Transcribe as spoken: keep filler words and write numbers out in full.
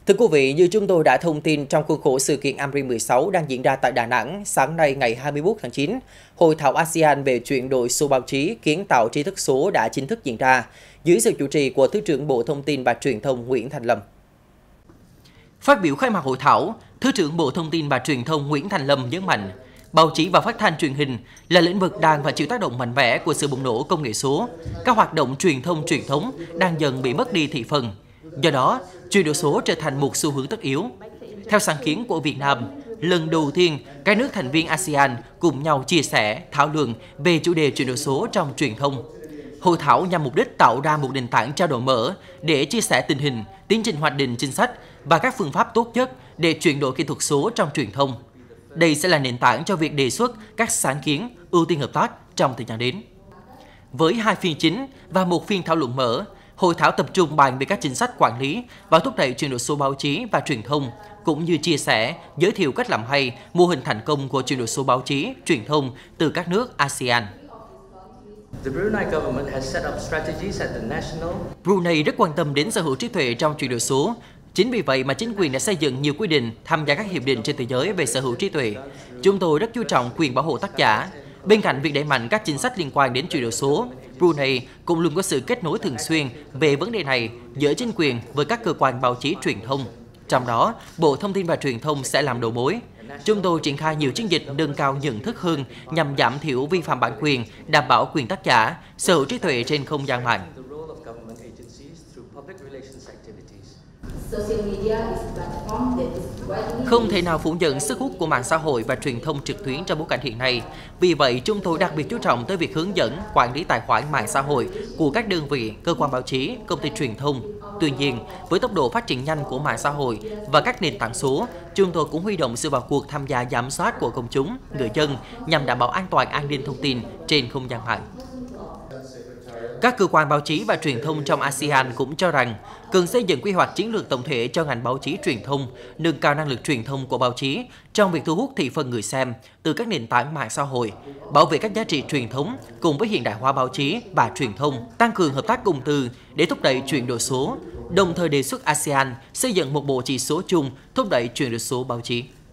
Thưa quý vị, như chúng tôi đã thông tin trong khuôn khổ sự kiện AMRI mười sáu đang diễn ra tại Đà Nẵng, sáng nay ngày hai mươi mốt tháng chín, Hội thảo a sê an về chuyển đổi số báo chí, kiến tạo tri thức số đã chính thức diễn ra, dưới sự chủ trì của Thứ trưởng Bộ Thông tin và Truyền thông Nguyễn Thành Lâm. Phát biểu khai mạc hội thảo, Thứ trưởng Bộ Thông tin và Truyền thông Nguyễn Thành Lâm nhấn mạnh, báo chí và phát thanh truyền hình là lĩnh vực đang và chịu tác động mạnh mẽ của sự bùng nổ công nghệ số. Các hoạt động truyền thông truyền thống đang dần bị mất đi thị phần. Do đó, chuyển đổi số trở thành một xu hướng tất yếu. Theo sáng kiến của Việt Nam, lần đầu tiên, các nước thành viên a sê an cùng nhau chia sẻ, thảo luận về chủ đề chuyển đổi số trong truyền thông. Hội thảo nhằm mục đích tạo ra một nền tảng trao đổi mở để chia sẻ tình hình, tiến trình hoạch định chính sách và các phương pháp tốt nhất để chuyển đổi kỹ thuật số trong truyền thông. Đây sẽ là nền tảng cho việc đề xuất các sáng kiến, ưu tiên hợp tác trong thời gian đến. Với hai phiên chính và một phiên thảo luận mở, hội thảo tập trung bàn về các chính sách quản lý và thúc đẩy chuyển đổi số báo chí và truyền thông, cũng như chia sẻ, giới thiệu cách làm hay, mô hình thành công của chuyển đổi số báo chí, truyền thông từ các nước a sê an. Brunei rất quan tâm đến sở hữu trí tuệ trong chuyển đổi số. Chính vì vậy mà chính quyền đã xây dựng nhiều quy định tham gia các hiệp định trên thế giới về sở hữu trí tuệ. Chúng tôi rất chú trọng quyền bảo hộ tác giả. Bên cạnh việc đẩy mạnh các chính sách liên quan đến chuyển đổi số, Brunei cũng luôn có sự kết nối thường xuyên về vấn đề này giữa chính quyền với các cơ quan báo chí truyền thông. Trong đó, Bộ Thông tin và Truyền thông sẽ làm đầu mối. Chúng tôi triển khai nhiều chiến dịch nâng cao nhận thức hơn nhằm giảm thiểu vi phạm bản quyền, đảm bảo quyền tác giả, sở hữu trí tuệ trên không gian mạng. Không thể nào phủ nhận sức hút của mạng xã hội và truyền thông trực tuyến trong bối cảnh hiện nay. Vì vậy, chúng tôi đặc biệt chú trọng tới việc hướng dẫn, quản lý tài khoản mạng xã hội của các đơn vị, cơ quan báo chí, công ty truyền thông. Tuy nhiên, với tốc độ phát triển nhanh của mạng xã hội và các nền tảng số, chúng tôi cũng huy động sự vào cuộc tham gia giám sát của công chúng, người dân nhằm đảm bảo an toàn an ninh thông tin trên không gian mạng. Các cơ quan báo chí và truyền thông trong a sê an cũng cho rằng cần xây dựng quy hoạch chiến lược tổng thể cho ngành báo chí truyền thông, nâng cao năng lực truyền thông của báo chí trong việc thu hút thị phần người xem từ các nền tảng mạng xã hội, bảo vệ các giá trị truyền thống cùng với hiện đại hóa báo chí và truyền thông, tăng cường hợp tác công tư để thúc đẩy chuyển đổi số, đồng thời đề xuất a sê an xây dựng một bộ chỉ số chung thúc đẩy chuyển đổi số báo chí.